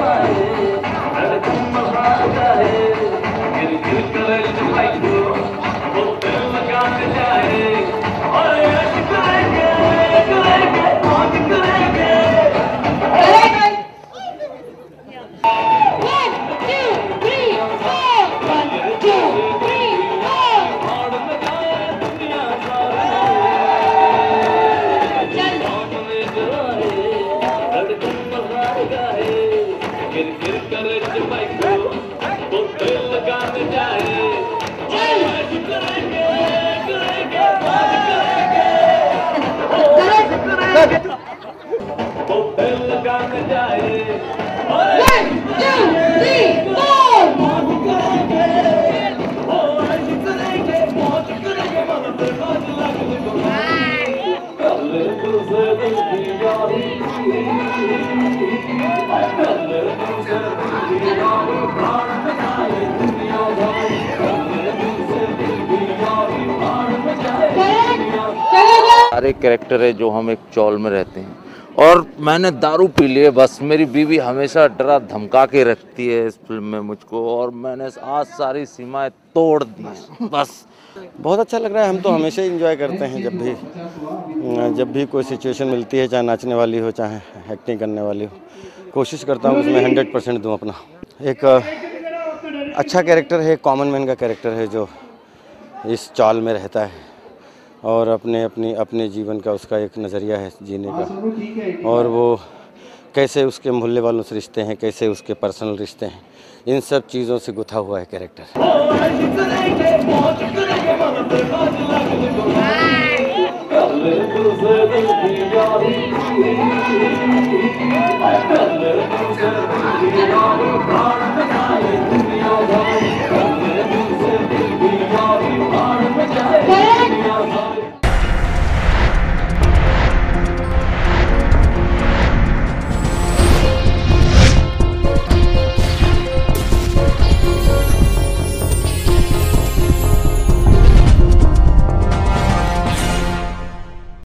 सारे कैरेक्टर है जो हम एक चौल में रहते हैं और मैंने दारू पी ली है। बस मेरी बीवी हमेशा डरा धमका के रखती है इस फिल्म में मुझको, और मैंने आज सारी सीमाएं तोड़ दी हैं। बस बहुत अच्छा लग रहा है। हम तो हमेशा ही एंजॉय करते हैं जब भी कोई सिचुएशन मिलती है, चाहे नाचने वाली हो चाहे एक्टिंग करने वाली हो, कोशिश करता हूँ उसमें 100% दूँ अपना। एक अच्छा कैरेक्टर है, कॉमन मैन का कैरेक्टर है जो इस चाल में रहता है और अपने जीवन का उसका एक नज़रिया है जीने का, और वो कैसे उसके मोहल्ले वालों से रिश्ते हैं, कैसे उसके पर्सनल रिश्ते हैं, इन सब चीज़ों से गुथा हुआ है कैरेक्टर।